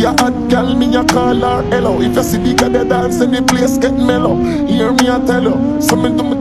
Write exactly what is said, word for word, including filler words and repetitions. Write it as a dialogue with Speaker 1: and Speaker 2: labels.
Speaker 1: a hot girl, me a call her hello. If you see the girl that dance, then the place get mellow. Hear me a tell you, so me do me